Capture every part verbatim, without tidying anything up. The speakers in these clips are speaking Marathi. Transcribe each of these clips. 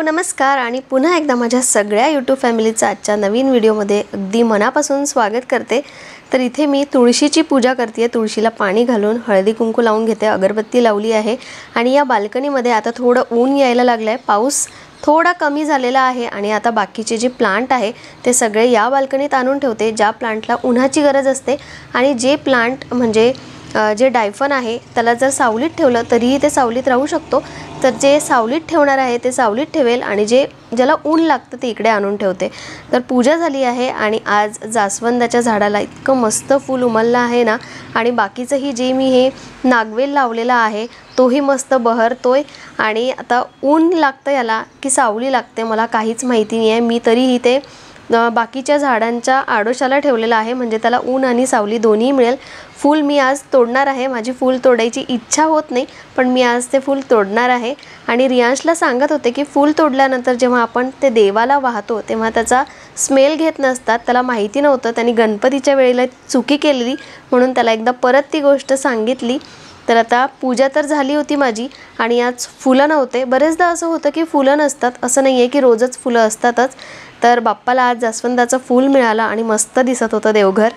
नमस्कार आणि पुन्हा एकदा माझ्या सगळ्या यूट्यूब फॅमिलीचं आजच्या नवीन व्हिडिओमध्ये अगदी मनापासून स्वागत करते। तर इथे मी तुळशीची पूजा करते। तुळशीला पाणी घालून हळदी कुंकू लावून घेते, अगरबत्ती लावली आहे आणि या बाल्कनीमध्ये आता थोडं ऊन यायला लागलंय, पाऊस थोडा कमी झालेला आहे आणि आता बाकीचे जे प्लांट आहे ते सगळे या बाल्कनीत आणून ठेवते, ज्या प्लांटला उन्हाची गरज असते आणि जे प्लांट म्हणजे जे डायफन आहे त्याला जर सावलीत ठेवलं तरीही ते सावलीत राहू शकतो। तर जे सावलीत ठेवणार आहे ते सावलीत ठेवेल आणि जे ज्याला ऊन लागतं ते इकडे आणून ठेवते। तर पूजा झाली आहे आणि आज जास्वंदाच्या झाडाला इतकं मस्त फूल उमललं आहे ना, आणि बाकीचंही जे मी हे नागवेल लावलेला आहे तोही मस्त बहरतोय आणि आता ऊन लागतं याला की सावली लागते मला काहीच माहिती नाही आहे। मी तरीही ते बाकीच्या झाडांच्या आडोशाला ठेवलेला आहे म्हणजे त्याला ऊन आणि सावली दोन्ही मिळेल। फूल मी आज तोडणार आहे, माझी फूल तोडायची इच्छा होत नाही पण मी आज ते फूल तोडणार आहे। आणि रियांशला सांगत होते की फूल तोडल्यानंतर जेव्हा आपण ते देवाला वाहतो तेव्हा त्याचा स्मेल घेत नसतात, त्याला माहिती नव्हतं, त्यांनी गणपतीच्या वेळेला चुकी केलेली म्हणून त्याला एकदा परत ती गोष्ट सांगितली। तर आता पूजा तर झाली होती माझी आणि आज फुलं नव्हते। बरेचदा असं होतं की फुलं नसतात, असं नाही आहे की रोजच फुलं असतातच। तर बाप्पाला आज जास्वंदाचं फूल मिळालं आणि मस्त दिसत होतं देवघर।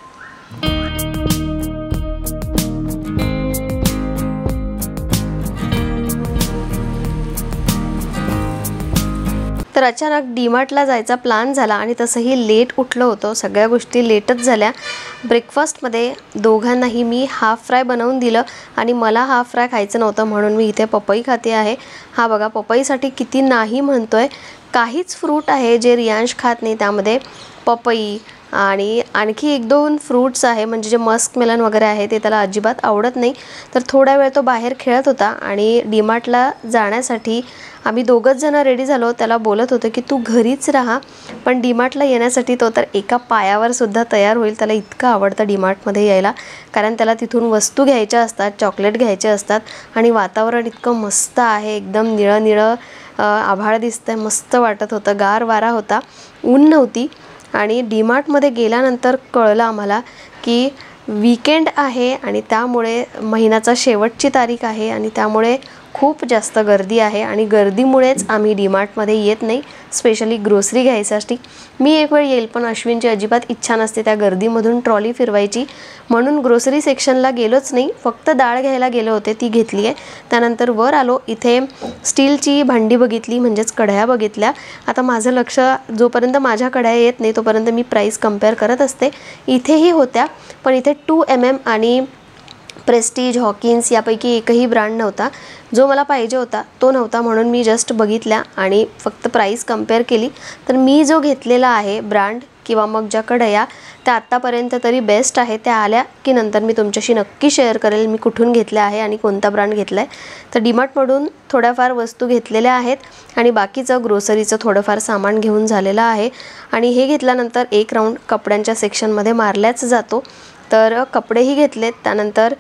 तर अचानक डीमार्टला जायचा प्लॅन झाला आणि तसंही लेट उठलं होतं, सगळ्या गोष्टी लेटच झाल्या। ब्रेकफास्टमध्ये दोघांनाही मी हाफ फ्राय बनवून दिलं आणि मला हाफ फ्राय खायचं नव्हतं म्हणून मी इथे पपई खाते आहे। हा बघा पपईसाठी किती नाही म्हणतोय। काहीच फ्रूट आहे जे रियांश खात नाही, त्यामध्ये पपई आणि आणखी एक दोन फ्रूट्स आहे म्हणजे जे मस्क मेलन वगैरे आहे ते त्याला अजिबात आवडत नाही। तर थोडा वेळ तो बाहेर खेळत होता आणि डीमार्टला जाण्यासाठी आम्ही दोघंच जण रेडी झालो। त्याला बोलत होतं की तू घरीच राहा, पण डीमार्टला येण्यासाठी तो तर एका पायावर सुद्धा तयार होईल। त्याला इतकं आवडतं डीमार्टमध्ये यायला, कारण त्याला तिथून वस्तू घ्यायच्या असतात, चॉकलेट घ्यायचे असतात आणि वातावरण इतकं मस्त आहे, एकदम निळं निळं आभाळ दिसतंय, मस्त वाटत होतं, गार वारा होता, ऊन नव्हती। आणि डीमार्टमध्ये गेल्यानंतर कळलं आम्हाला की वीकेंड आहे आणि त्यामुळे महिन्याचा शेवटची तारीख आहे आणि त्यामुळे खूप जास्त गर्दी आहे आणि गर्दीमुळेच आम्ही डीमार्टमध्ये येत नाही, स्पेशली ग्रोसरी घ्यायसाठी। मी एक वेळ येईल पण अश्विनची अजिबात इच्छा नसते त्या गर्दीमधून ट्रॉली फिरवायची, म्हणून ग्रोसरी सेक्शनला गेलोच नाही, फक्त डाळ घ्यायला गेले होते, ती घेतली आहे। त्यानंतर वर आलो, इथे स्टीलची भांडी बघितली म्हणजेच कढया बघितल्या। आता माझं लक्ष जोपर्यंत माझ्या कढया येत नाही तोपर्यंत मी प्राईस कंपेअर करत असते। इथेही होत्या पण इथे टू एम एम आणि प्रेस्टीज हॉकिन्स यापैकी एकही ब्रँड नव्हता, जो मला पाहिजे होता तो नव्हता, म्हणून मी जस्ट बघितल्या आणि फक्त प्राईस कंपेअर केली। तर मी जो घेतलेला आहे ब्रँड किंवा मग ज्या कढया त्या आत्तापर्यंत तरी बेस्ट आहे, त्या आल्या की नंतर मी तुमच्याशी नक्की शेअर करेल मी कुठून घेतल्या आहे आणि कोणता ब्रँड घेतला आहे। तर डीमार्टमधून थोड्याफार वस्तू घेतलेल्या आहेत आणि बाकीचं ग्रोसरीचं थोडंफार सामान घेऊन झालेलं आहे। आणि हे घेतल्यानंतर एक राऊंड कपड्यांच्या सेक्शनमध्ये मारल्याच जातो, तर कपडेही घेतलेत। त्यानंतर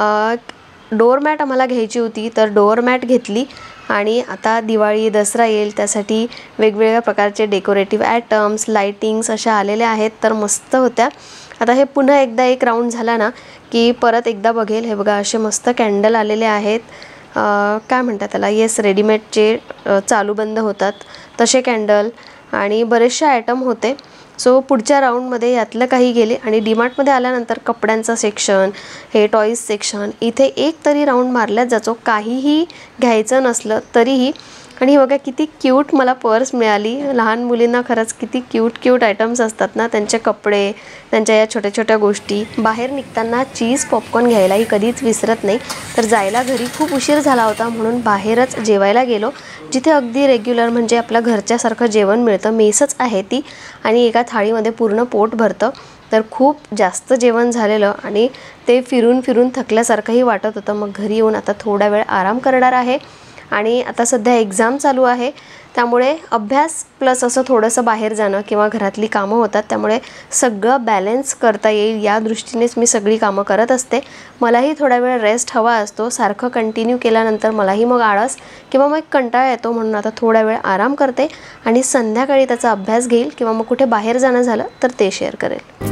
डोअरमॅट आम्हाला घ्यायची होती तर डोअरमॅट घेतली आणि आता दिवाळी दसरा येईल त्यासाठी वेगवेगळ्या प्रकारचे डेकोरेटिव्ह ॲटम्स लाइटिंग्स अशा आलेल्या आहेत, तर मस्त होत्या। आता हे पुन्हा एकदा एक राऊंड झाला ना की परत एकदा बघेल। हे बघा असे मस्त कॅन्डल आलेले आहेत, काय म्हणतात त्याला, येस रेडीमेडचे चालू बंद होतात तसे कॅन्डल आणि बरेचसे आयटम होते। सो पुढच्या राऊंडमध्ये यातलं काही गेले आणि डीमार्टमध्ये आल्यानंतर कपड्यांचा सेक्शन, हे टॉईज सेक्शन, इथे एक तरी राऊंड मारल्याच जातो काहीही घ्यायचं नसलं तरीही। आणि बघा किती क्यूट मला पर्स मिळाली, लहान मुलींना खरंच किती क्यूट क्यूट आयटम्स असतात ना, त्यांचे कपडे, त्यांच्या या छोट्या छोट्या गोष्टी। बाहेर निघताना चीज पॉपकॉर्न घ्यायलाही कधीच विसरत नाही। तर जायला घरी खूप उशीर झाला होता म्हणून बाहेरच जेवायला गेलो, जिथे अगदी रेग्युलर म्हणजे आपल्या घरच्यासारखं जेवण मिळतं, मेसच आहे ती आणि एका थाळीमध्ये पूर्ण पोट भरतं। तर खूप जास्त जेवण झालेलं आणि ते फिरून फिरून थकल्यासारखंही वाटत होतं। मग घरी येऊन आता थोडा वेळ आराम करणार आहे आणि आता सध्या एक्झाम चालू आहे त्यामुळे अभ्यास प्लस असं थोडंसं बाहेर जाणं किंवा घरातली कामं होतात, त्यामुळे सगळं बॅलन्स करता येईल या दृष्टीनेच मी सगळी कामं करत असते। मलाही थोडा वेळ रेस्ट हवा असतो, सारखं कंटिन्यू केल्यानंतर मलाही मग आळस किंवा मग कंटाळा येतो, म्हणून आता थोडा वेळ आराम करते आणि संध्याकाळी त्याचा अभ्यास घेईल किंवा मग कुठे बाहेर जाणं झालं तर ते शेअर करेल।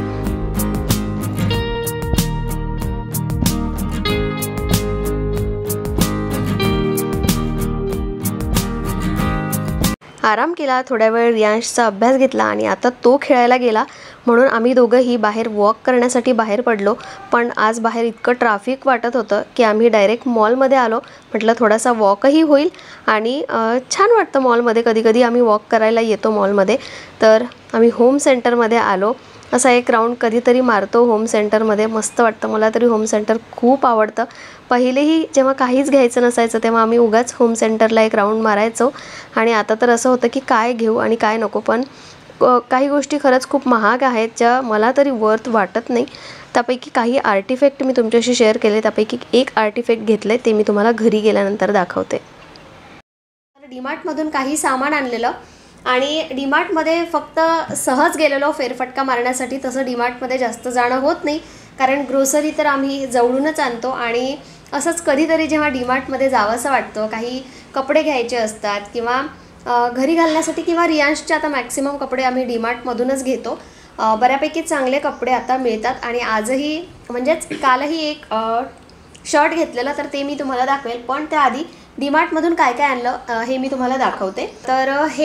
आराम केला, थोड्या वेळ रियांशचा अभ्यास घेतला आणि आता तो खेळायला गेला म्हणून आम्ही दोघंही बाहेर वॉक करण्यासाठी बाहेर पडलो. पण आज बाहेर इतकं ट्रॅफिक वाटत होतं की आम्ही डायरेक्ट मॉलमध्ये आलो. म्हटलं थोडासा वॉकही होईल आणि छान वाटतं मॉलमध्ये, कधी कधी आम्ही वॉक करायला येतो मॉलमध्ये. तर आम्ही होम सेंटरमध्ये आलो. असा एक राऊंड कधीतरी मारतो होम सेंटरमध्ये, मस्त वाटतं. मला तरी होम सेंटर खूप आवडतं. पहिलेही जेव्हा काहीच घ्यायचं नसायचं तेव्हा आम्ही उगाच होम सेंटरला एक राऊंड मारायचो आणि आता तर असं होतं की काय घेऊ आणि काय नको. पण काही गोष्टी खरंच खूप महाग आहेत ज्या मला तरी वर्थ वाटत नाही. त्यापैकी काही आर्टिफॅक्ट मी तुमच्याशी शेअर केले, त्यापैकी एक आर्टिफॅक्ट घेतले ते मी तुम्हाला घरी गेल्यानंतर दाखवते. डीमार्टमधून काही सामान आणलेलं आणि डीमार्टमध्ये फक्त सहज गेलेलो फेरफटका मारण्यासाठी. तसं डीमार्टमध्ये जास्त जाणं होत नाही कारण ग्रोसरी तर आम्ही जवळूनच आणतो आणि असंच कधीतरी जेव्हा डीमार्टमध्ये जावंसं वाटतं, काही कपडे घ्यायचे असतात किंवा घरी घालण्यासाठी किंवा रियांशचे आता मॅक्सिमम कपडे आम्ही डीमार्टमधूनच घेतो. बऱ्यापैकी चांगले कपडे आता मिळतात आणि आजही म्हणजेच कालही एक शर्ट घेतलेलं तर ते मी तुम्हाला दाखवेल. पण त्याआधी डीमार्टमधून काय काय आणलं हे मी तुम्हाला दाखवते. तर हे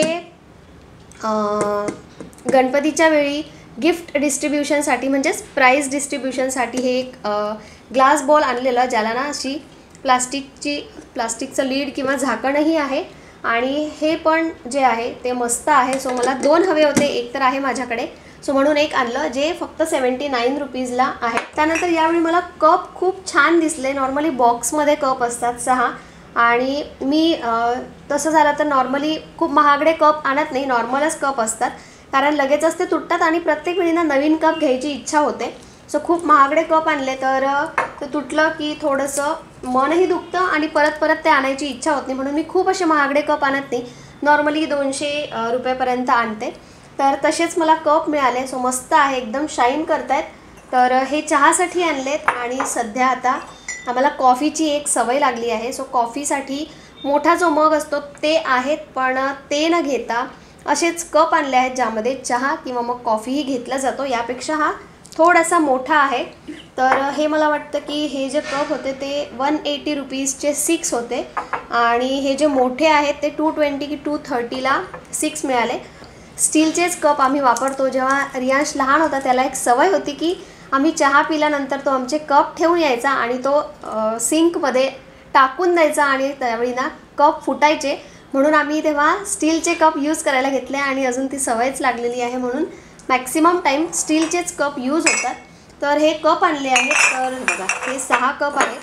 गणपतीच्या वेळी गिफ्ट डिस्ट्रीब्युशनसाठी म्हणजेच प्राइज डिस्ट्रीब्युशनसाठी हे एक ग्लास बॉल आणलेलं ज्याला ना अशी प्लास्टिकची प्लास्टिकचं लीड किंवा झाकणही आहे आणि हे पण जे आहे ते मस्त आहे. सो मला दोन हवे होते, एक तर आहे माझ्याकडे सो म्हणून एक आणलं जे फक्त सेवन्टी नाईन रुपीजला आहे. त्यानंतर यावेळी मला कप खूप छान दिसले. नॉर्मली बॉक्समध्ये कप असतात सहा आणि मी तसं झालं तर नॉर्मली खूप महागडे कप आणत नाही, नॉर्मलच कप असतात कारण लगेचच ते तुटतात आणि प्रत्येक वेळी ना नवीन कप घ्यायची इच्छा होते. सो खूप महागडे कप आणले तर ते तुटलं की थोडंसं मनही दुखतं आणि परत परत ते आणायची इच्छा होत नाही म्हणून मी खूप असे महागडे कप आणत नाही, नॉर्मली दोनशे रुपयापर्यंत आणते. तर तसेच मला कप मिळाले. सो मस्त आहे, एकदम शाईन करत आहेत. तर हे चहासाठी आणलेत आणि सध्या आता आम्हाला कॉफीची एक सवय लागली आहे. सो कॉफीसाठी मोठा जो मग असतो ते आहेत, पण ते न घेता असेच कप आणले आहेत ज्यामध्ये चहा किंवा मग कॉफीही घेतला जातो. यापेक्षा हा थोडासा मोठा आहे. तर हे मला वाटतं की हे जे कप होते ते वन एटी रुपीजचे सिक्स होते आणि हे जे मोठे आहेत ते टू ट्वेंटी की टू थर्टीला सिक्स मिळाले. स्टीलचेच कप आम्ही वापरतो. जेव्हा रियांश लहान होता त्याला एक सवय होती की आम्ही चहा पिल्यानंतर तो आमचे कप ठेवून यायचा आणि तो सिंकमध्ये टाकून द्यायचा आणि त्यावेळी ना कप फुटायचे म्हणून आम्ही तेव्हा स्टीलचे कप यूज करायला घेतले आणि अजून ती सवयच लागलेली आहे म्हणून मॅक्सिमम टाईम स्टीलचेच कप यूज होतात. तर हे कप आणले आहेत. तर बघा हे सहा कप आहेत,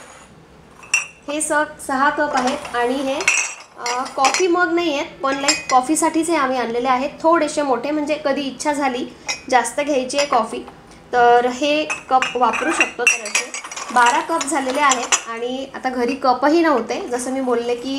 हे स सहा कप आहेत आणि हे कॉफी मग नाही आहेत पण लाईक कॉफीसाठीच हे आम्ही आणलेले आहेत, थोडेसे मोठे म्हणजे कधी इच्छा झाली जास्त घ्यायची आहे कॉफी तर हे कप वापरू शकतो. तर असे बारा कप झालेले आहेत आणि आता घरी कपही नव्हते, जसं मी बोलले की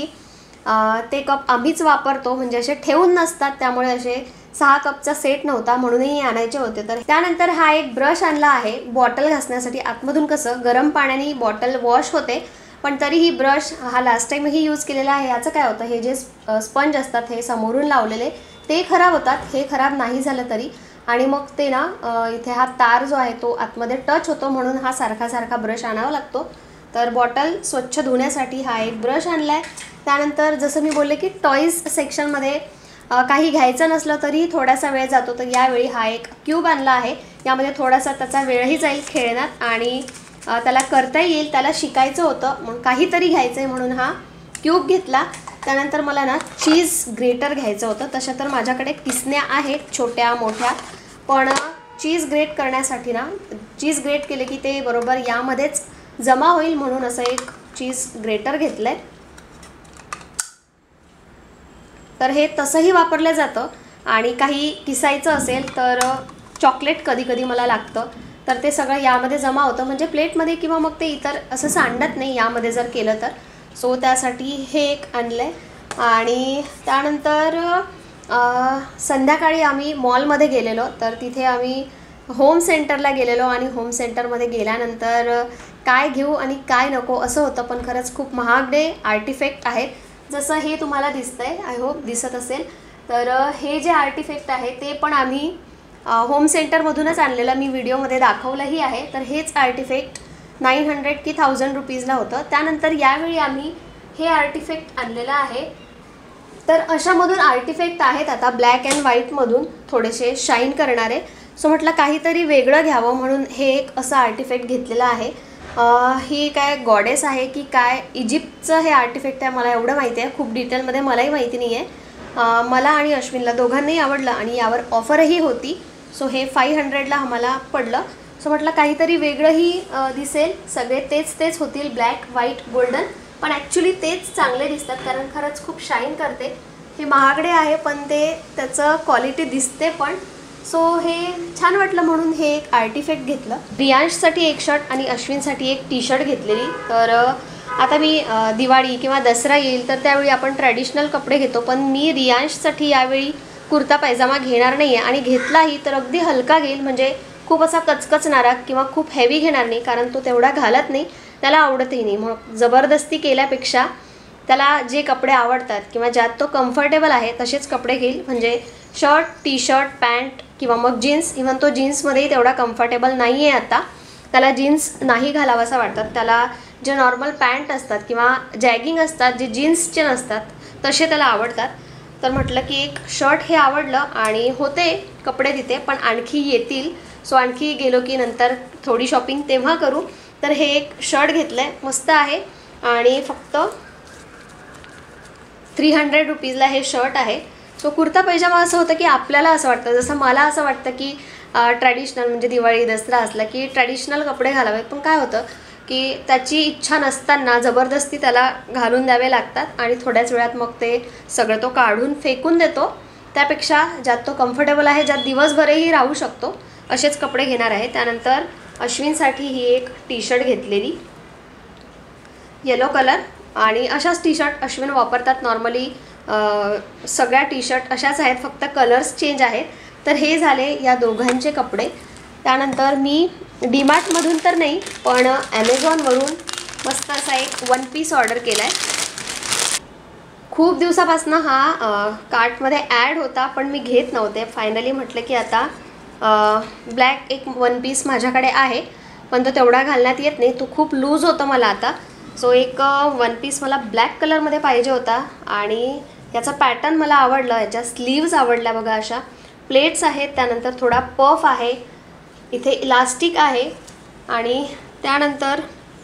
ते कप आम्हीच वापरतो म्हणजे असे ठेवून नसतात त्यामुळे असे सहा कपचा सेट नव्हता म्हणूनही आणायचे होते. तर त्यानंतर हा एक ब्रश आणला आहे बॉटल घासण्यासाठी. आतमधून कसं गरम पाण्याने बॉटल वॉश होते पण तरीही ब्रश हा लास्ट टाईमही यूज केलेला आहे. याचं काय होतं, हे जे स्पंज असतात हे समोरून लावलेले ते खराब होतात, हे खराब नाही झालं तरी आणि मग ते ना इथे हा तार जो आहे तो आतमध्ये टच होतो म्हणून हा सारखा सारखा ब्रश आणावा लागतो. तर बॉटल स्वच्छ धुण्यासाठी हा एक ब्रश आणला आहे. त्यानंतर जसं मी बोलले की टॉईज सेक्शनमध्ये काही घ्यायचं नसलं तरी थोडासा वेळ जातो तर यावेळी हा एक क्यूब आणला आहे. यामध्ये थोडासा त्याचा वेळही जाईल खेळण्यात आणि त्याला करता येईल, त्याला शिकायचं होतं म्हणून काहीतरी घ्यायचं आहे म्हणून हा क्यूब घेतला. त्यानंतर मला ना चीज ग्रेटर घ्यायचं होतं. तशा तर माझ्याकडे किसण्या आहेत छोट्या मोठ्या, पण चीज ग्रेट करण्यासाठी ना चीज ग्रेट केले की ते बरोबर यामध्येच जमा होईल म्हणून असं एक चीज ग्रेटर घेतलं आहे. तर हे तसंही वापरलं जातं आणि काही किसायचं असेल तर चॉकलेट कधी कधी मला लागतं तर ते सगळं यामध्ये जमा होतं म्हणजे प्लेटमध्ये किंवा मग ते इतर असं सांडत नाही यामध्ये जर केलं तर. सो त्यासाठी हे एक आणलं आहे. आणि त्यानंतर संध्याकाळी आम्ही मॉलमध्ये गेलेलो तर तिथे आम्ही होम सेंटरला गेलेलो आणि होम सेंटरमध्ये गेल्यानंतर काय घेऊ आणि काय नको असं होतं. पण खरंच खूप महागडे आर्टिफॅक्ट आहेत, जसं हे तुम्हाला दिसतंय, आय होप दिसत असेल. तर हे जे आर्टिफॅक्ट आहे ते पण आम्ही होम सेंटरमधूनच आणलेलं, मी व्हिडिओमध्ये दाखवलंही आहे. तर हेच आर्टिफॅक्ट नाईन हंड्रेड की थाउजंड रुपीजला होतं. त्यानंतर यावेळी आम्ही हे आर्टिफॅक्ट आणलेलं आहे तर अशामधून आर्टिफॅक्ट आहेत आता ब्लॅक अँड व्हाईटमधून थोडेसे शाईन करणारे. सो म्हटलं काहीतरी वेगळं घ्यावं म्हणून हे एक असं आर्टिफॅक्ट घेतलेलं आहे. ही काय गॉडेस आहे की काय इजिप्तचं हे आर्टिफॅक्ट आहे मला एवढं माहिती आहे, खूप डिटेलमध्ये मलाही माहिती नाही आहे. मला आणि अश्विनला दोघांनाही आवडलं आणि यावर ऑफरही होती. सो हे फाईव्ह हंड्रेडला आम्हाला पडलं. सो म्हटलं काहीतरी वेगळंही दिसेल, सगळे तेच तेच होतील ब्लॅक व्हाईट गोल्डन, पण ॲक्च्युली तेच चांगले दिसतात कारण खरंच खूप शाईन करते. हे महागडे आहे पण ते त्याचं क्वालिटी दिसते पण. सो हे छान वाटलं म्हणून हे एक आर्टिफॅक्ट घेतलं. रियांशसाठी एक शर्ट आणि अश्विनसाठी एक टी शर्ट घेतलेली. तर आता मी दिवाळी किंवा दसरा येईल तर त्यावेळी आपण ट्रॅडिशनल कपडे घेतो, पण मी रियांशसाठी यावेळी कुर्ता पायजामा घेणार नाही आहे आणि घेतलाही तर अगदी हलका घेईल, म्हणजे खूप असा कचकचणारा किंवा खूप हेवी घेणार नाही कारण तो तेवढा घालत नाही, त्याला आवडतही नाही. मग जबरदस्ती केल्यापेक्षा त्याला जे कपडे आवडतात किंवा ज्यात तो कम्फर्टेबल आहे तसेच कपडे घेईल, म्हणजे शर्ट टी शर्ट पॅन्ट किंवा मग जीन्स. इव्हन तो जीन्समध्येही तेवढा कम्फर्टेबल नाही आहे आता, त्याला जीन्स नाही घालावासा वाटतात. त्याला जे नॉर्मल पॅन्ट असतात किंवा जॅगिंग असतात जे जीन्सचे नसतात तसे त्याला आवडतात. तर म्हटलं की एक शर्ट हे आवडलं आणि होते कपडे तिथे पण आणखी येतील. सो आणखी गेलो की नंतर थोडी शॉपिंग तेव्हा करू. तर हे एक शर्ट घेतलं आहे, मस्त आहे आणि फक्त थ्री हंड्रेड रुपीजला हे शर्ट आहे. सो कुर्ता पैजामा असं होतं की आपल्याला असं वाटतं, जसं मला असं वाटतं की ट्रॅडिशनल म्हणजे दिवाळी दसरा असला की ट्रॅडिशनल कपडे घालावेत, पण काय होतं की त्याची इच्छा नसताना जबरदस्ती त्याला घालून द्यावे लागतात आणि थोड्याच वेळात मग ते सगळं तो काढून फेकून देतो. त्यापेक्षा ज्यात तो कम्फर्टेबल आहे, ज्यात दिवसभरही राहू शकतो असेच कपडे घेणार आहे. त्यानंतर अश्विनसाठी ही एक टी शर्ट घेतलेली येलो कलर, आणि अशाच टी शर्ट अश्विन वापरतात नॉर्मली. सगळ्या टी शर्ट अशाच आहेत, फक्त कलर्स चेंज आहेत. तर हे झाले या दोघांचे कपडे. त्यानंतर मी डीमार्टमधून तर नाही पण ॲमेझॉनवरून मस्त असा एक वन पीस ऑर्डर केला आहे. खूप दिवसापासून हा कार्टमध्ये ॲड होता पण मी घेत नव्हते. फायनली म्हटलं की आता ब्लॅक एक वन पीस माझ्याकडे आहे पण तो तेवढा घालण्यात येत नाही, तो खूप लूज होतं मला आता. सो एक वन पीस मला ब्लॅक कलरमध्ये पाहिजे होता आणि याचा पॅटर्न मला आवडला. याच्या स्लीव्ज आवडल्या बघा, अशा प्लेट्स आहेत. त्यानंतर थोडा पफ आहे, इथे इलास्टिक आहे आणि त्यानंतर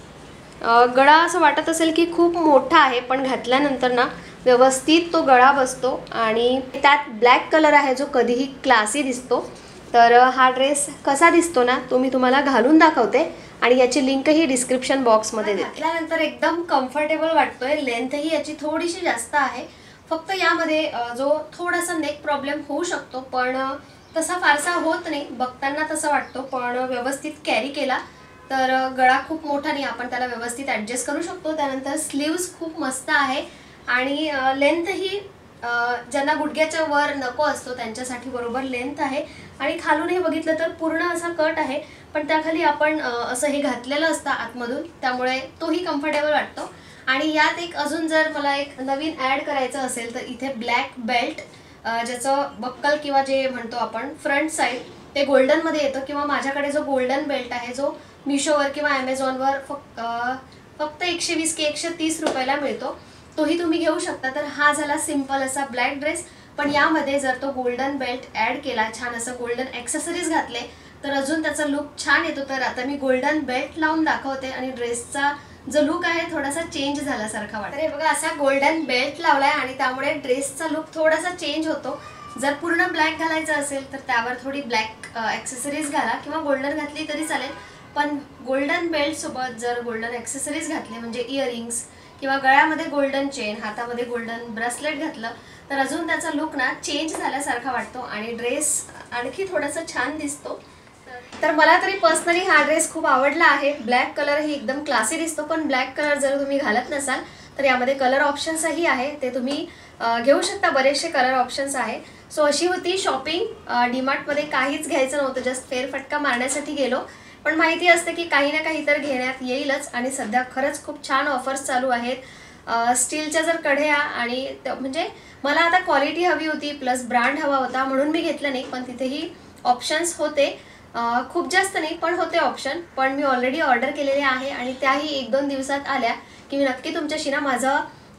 गळा असं वाटत असेल की खूप मोठा आहे पण घातल्यानंतर ना व्यवस्थित तो गळा बसतो आणि त्यात ब्लॅक कलर आहे जो कधीही क्लासी दिसतो. तर हा ड्रेस कसा दिसतो ना तो मी तुम्हाला घालून दाखवते आणि याची लिंकही डिस्क्रिप्शन बॉक्समध्ये देते. घातल्यानंतर एकदम कम्फर्टेबल वाटतोय. लेंथही याची थोडीशी जास्त आहे, फक्त यामध्ये जो थोडासा नेक प्रॉब्लेम होऊ शकतो पण तसा फारसा होत नाही, बघताना तसं वाटतो. पण व्यवस्थित कॅरी केला तर गळा खूप मोठा नाही, आपण त्याला व्यवस्थित ॲडजस्ट करू शकतो. त्यानंतर स्लीव्ज खूप मस्त आहे आणि लेंथही ज्यांना गुडघ्याच्या वर नको असतो त्यांच्यासाठी बरोबर लेंथ आहे. आणि खालूनही बघितलं तर पूर्ण असा कट आहे पण त्याखाली आपण असं हे घातलेलं असतं आतमधून, त्यामुळे तोही कम्फर्टेबल वाटतो. आणि यात एक अजून जर मला एक नवीन ॲड करायचं असेल तर इथे ब्लॅक बेल्ट, ज्याचं बक्कल किंवा जे म्हणतो आपण फ्रंट साईड ते गोल्डनमध्ये येतं, किंवा माझ्याकडे जो गोल्डन बेल्ट आहे जो मिशोवर किंवा ॲमेझॉनवर फक्त फक्त एकशे वीस की एकशे तीस रुपयाला मिळतो, तोही तुम्ही घेऊ शकता. तर हा झाला सिम्पल असा ब्लॅक ड्रेस, पण यामध्ये जर तो गोल्डन बेल्ट ॲड केला, छान असं गोल्डन ॲक्सेसरीज घातले तर अजून त्याचा लुक छान येतो. तर आता मी गोल्डन बेल्ट लावून दाखवते आणि ड्रेसचा जो लुक आहे थोडासा चेंज झाल्यासारखा वाटतं. हे बघा, असा गोल्डन बेल्ट लावलाय आणि त्यामुळे ड्रेसचा लुक थोडासा चेंज होतो. जर पूर्ण ब्लॅक घालायचं असेल तर त्यावर थोडी ब्लॅक ॲक्सेसरीज घाला किंवा गोल्डन घातली तरी चालेल, पण गोल्डन बेल्ट सोबत जर गोल्डन ॲक्सेसरीज घातले म्हणजे इयरिंग्स किंवा गळ्यामध्ये गोल्डन चेन, हातामध्ये गोल्डन ब्रेसलेट घातलं तर अजून त्याचा लुक ना चेंज झाल्यासारखा वाटतो आणि ड्रेस आणखी थोडासा छान दिसतो. तर मला तरी पर्सनली हा ड्रेस खूप आवडला आहे. ब्लॅक कलर ही एकदम क्लासी दिसतो, पण ब्लॅक कलर जर तुम्ही घालत नसाल तर यामध्ये कलर ऑप्शन्सही आहे, ते तुम्ही घेऊ शकता. बरेचसे कलर ऑप्शन्स आहे. सो अशी होती शॉपिंग. डीमार्टमध्ये काहीच घ्यायचं नव्हतं, जस्ट फेरफटका मारण्यासाठी गेलो, पण माहिती असते की काही ना काही तर घेण्यात येईलच. आणि सध्या खरंच खूप छान ऑफर्स चालू आहेत. स्टीलच्या जर कढया आणि म्हणजे मला आता क्वालिटी हवी होती प्लस ब्रँड हवा होता म्हणून मी घेतलं नाही, पण तिथेही ऑप्शन्स होते. खूप जास्त नाही पण होते ऑप्शन. पण मी ऑलरेडी ऑर्डर केलेले आहे आणि त्याही एक दोन दिवसात आल्या की मी नक्की तुमच्याशी ना माझं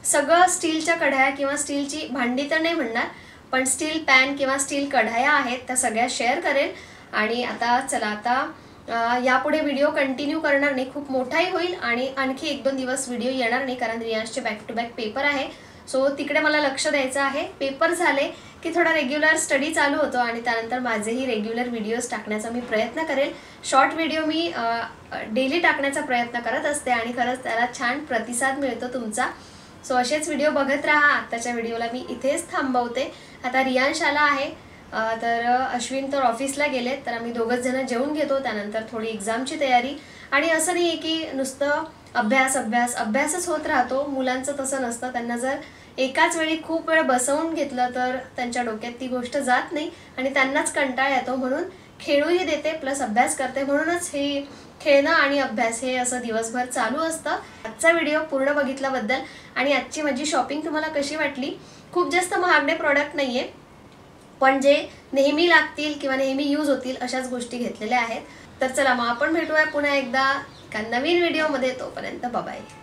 सगळं स्टीलच्या कढया किंवा स्टीलची भांडी तर नाही म्हणणार, पण स्टील पॅन किंवा स्टील कढया आहेत त्या सगळ्या शेअर करेल. आणि आता चला, आता यापुढे व्हिडिओ कंटिन्यू करणार नाही, खूप मोठाही होईल आणि आणखी एक दोन दिवस व्हिडिओ येणार नाही कारण रियांशचे बॅक टू बॅक पेपर आहे. सो तिकडे मला लक्ष द्यायचं आहे. पेपर झाले की थोडा रेग्युलर स्टडी चालू होतो आणि त्यानंतर माझेही रेग्युलर व्हिडिओज टाकण्याचा मी प्रयत्न करेल. शॉर्ट व्हिडिओ मी डेली टाकण्याचा प्रयत्न करत असते आणि खरंच त्याला छान प्रतिसाद मिळतो तुमचा. सो असेच व्हिडिओ बघत राहा. आत्ताच्या व्हिडिओला मी इथेच थांबवते. आता रियांश आला आहे, तर अश्विन तर ऑफिसला गेलेत, तर आम्ही दोघंच जण जेवून घेतो. त्यानंतर थोडी एक्झामची तयारी. आणि असं नाही आहे की नुसतं अभ्यास अभ्यास अभ्यासच होत राहतो. मुलांचं तसं नसतं. त्यांना जर एकाच वेळी खूप वेळ बसवून घेतलं तर त्यांच्या डोक्यात ती गोष्ट जात नाही आणि त्यांनाच कंटाळा येतो. म्हणून खेळूही देते प्लस अभ्यास करते. म्हणूनच हे खेळणं आणि अभ्यास हे असं दिवसभर चालू असतं. आजचा व्हिडिओ पूर्ण बघितल्याबद्दल आणि आजची माझी शॉपिंग तुम्हाला कशी वाटली? खूप जास्त महागडे प्रोडक्ट नाही आहे, पण जे नेहमी लागतील किंवा नेहमी यूज होतील अशाच गोष्टी घेतलेल्या आहेत. तर चला मग आपण भेटूया पुन्हा एकदा एका नवीन व्हिडिओमध्ये. तोपर्यंत बाय बाय.